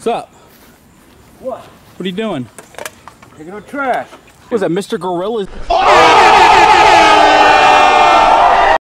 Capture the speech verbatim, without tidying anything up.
What's up? What? What are you doing? Taking out trash. Was that Mister Gorilla? Oh!